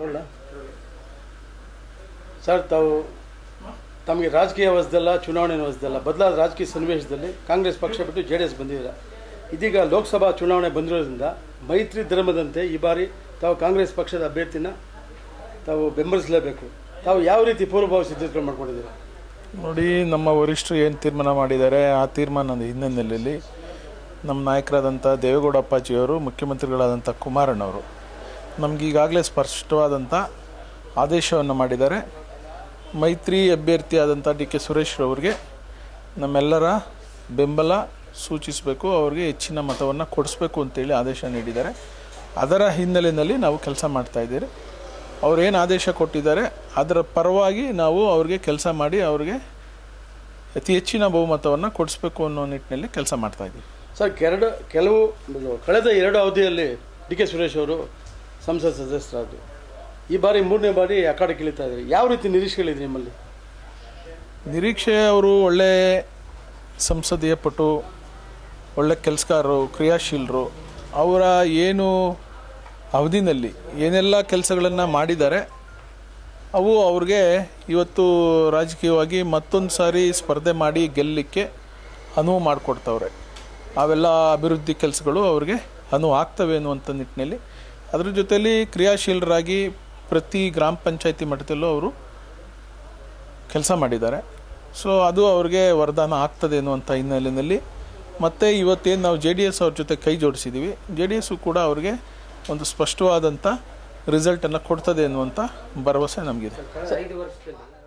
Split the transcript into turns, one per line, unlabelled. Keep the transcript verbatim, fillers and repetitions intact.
Sir, ತಾವು ತಮಗೆ ರಾಜಕೀಯ ವಯಸ್ಸದಲ್ಲ, ಚುನಾವಣೆ ವಯಸ್ಸದಲ್ಲ, ಬದಲಾದ ರಾಜಕೀಯ ಸನ್ನಿವೇಶದಲ್ಲಿ ಕಾಂಗ್ರೆಸ್ ಪಕ್ಷ ಬಿಟ್ಟು ಜೆ ಡಿ ಎಸ್ ಬಂದಿದ್ದೀರಾ. ಇದೀಗ ಲೋಕಸಭಾ ಚುನಾವಣೆ ಬಂದಿರೋದ್ರಿಂದ ಮೈತ್ರಿ ಧರ್ಮದಂತೆ ಈ ಬಾರಿ ತಾವು ಕಾಂಗ್ರೆಸ್ ಪಕ್ಷದ ಅಭ್ಯರ್ಥಿನ ತಾವು ಬೆಂಬಲಿಸಲೇಬೇಕು. ತಾವು ಯಾವ ರೀತಿ ಪೂರ್ವಭಾವಿ ಸಿದ್ಧತೆ ಮಾಡ್ಕೊಂಡಿದ್ದೀರಾ?
ನೋಡಿ, ನಮ್ಮ ವರಿಷ್ಠರು ಏನು ತೀರ್ಮಾನ ಮಾಡಿದ್ದಾರೆ ಆ ತೀರ್ಮಾನದ ಹಿನ್ನೆಲೆಯಲ್ಲಿ ನಮ್ಮ ನಾಯಕರಾದಂಥ ದೇವೇಗೌಡ ಅಪ್ಪಾಜಿಯವರು, ಮುಖ್ಯಮಂತ್ರಿಗಳಾದಂಥ ಕುಮಾರಣ್ಣವರು ನಮ್ಗೆ ಈಗಾಗಲೇ ಸ್ಪಷ್ಟವಾದಂಥ ಆದೇಶವನ್ನು ಮಾಡಿದ್ದಾರೆ. ಮೈತ್ರಿ ಅಭ್ಯರ್ಥಿ ಆದಂಥ ಡಿ ಕೆ ಸುರೇಶ್ ಅವರಿಗೆ ನಮ್ಮೆಲ್ಲರ ಬೆಂಬಲ ಸೂಚಿಸಬೇಕು, ಅವರಿಗೆ ಹೆಚ್ಚಿನ ಮತವನ್ನು ಕೊಡಿಸ್ಬೇಕು ಅಂತೇಳಿ ಆದೇಶ ನೀಡಿದ್ದಾರೆ. ಅದರ ಹಿನ್ನೆಲೆಯಲ್ಲಿ ನಾವು ಕೆಲಸ ಮಾಡ್ತಾಯಿದ್ದೀರಿ. ಅವರೇನು ಆದೇಶ ಕೊಟ್ಟಿದ್ದಾರೆ ಅದರ ಪರವಾಗಿ ನಾವು ಅವ್ರಿಗೆ ಕೆಲಸ ಮಾಡಿ ಅವ್ರಿಗೆ ಅತಿ ಹೆಚ್ಚಿನ ಬಹುಮತವನ್ನು ಕೊಡಿಸ್ಬೇಕು ಅನ್ನೋ ನಿಟ್ಟಿನಲ್ಲಿ ಕೆಲಸ ಮಾಡ್ತಾಯಿದ್ದೀವಿ.
ಸರ್, ಕೆರಡು ಕೆಲವು ಕಳೆದ ಎರಡು ಅವಧಿಯಲ್ಲಿ ಡಿ ಕೆ ಸುರೇಶ್ ಅವರು ಸಂಸತ್ ಸದಸ್ಯರಾದರು. ಈ ಬಾರಿ ಮೂರನೇ ಬಾರಿ ಅಖಾಡಕ್ಕೆ ಇಳಿತಾ ಇದ್ದಾರೆ. ಯಾವ ರೀತಿ ನಿರೀಕ್ಷೆಗಳಿದೆ ನಿಮ್ಮಲ್ಲಿ?
ನಿರೀಕ್ಷೆ, ಅವರು ಒಳ್ಳೆ ಸಂಸದೀಯ ಪಟು, ಒಳ್ಳೆ ಕೆಲಸಗಾರರು, ಕ್ರಿಯಾಶೀಲರು. ಅವರ ಏನು ಅವಧಿನಲ್ಲಿ ಏನೆಲ್ಲ ಕೆಲಸಗಳನ್ನು ಮಾಡಿದ್ದಾರೆ ಅವು ಅವ್ರಿಗೆ ಇವತ್ತು ರಾಜಕೀಯವಾಗಿ ಮತ್ತೊಂದು ಸಾರಿ ಸ್ಪರ್ಧೆ ಮಾಡಿ ಗೆಲ್ಲಲಿಕ್ಕೆ ಅನುವು ಮಾಡಿಕೊಡ್ತವ್ರೆ. ಅವೆಲ್ಲ ಅಭಿವೃದ್ಧಿ ಕೆಲಸಗಳು ಅವ್ರಿಗೆ ಅನುವು ಆಗ್ತವೆ ಅನ್ನುವಂಥ ನಿಟ್ಟಿನಲ್ಲಿ ಅದರ ಜೊತೆಯಲ್ಲಿ ಕ್ರಿಯಾಶೀಲರಾಗಿ ಪ್ರತಿ ಗ್ರಾಮ ಪಂಚಾಯತಿ ಮಟ್ಟದಲ್ಲೂ ಅವರು ಕೆಲಸ ಮಾಡಿದ್ದಾರೆ. ಸೊ ಅದು ಅವ್ರಿಗೆ ವರದಾನ ಆಗ್ತದೆ ಅನ್ನುವಂಥ ಹಿನ್ನೆಲೆಯಲ್ಲಿ ಮತ್ತು ಇವತ್ತೇನು ನಾವು ಜೆ ಡಿ ಎಸ್ ಅವ್ರ ಜೊತೆ ಕೈ ಜೋಡಿಸಿದ್ದೀವಿ, ಜೆ ಡಿ ಎಸ್ಸು ಕೂಡ ಅವ್ರಿಗೆ ಒಂದು ಸ್ಪಷ್ಟವಾದಂಥ ರಿಸಲ್ಟನ್ನು ಕೊಡ್ತದೆ ಅನ್ನುವಂಥ ಭರವಸೆ ನಮಗಿದೆ.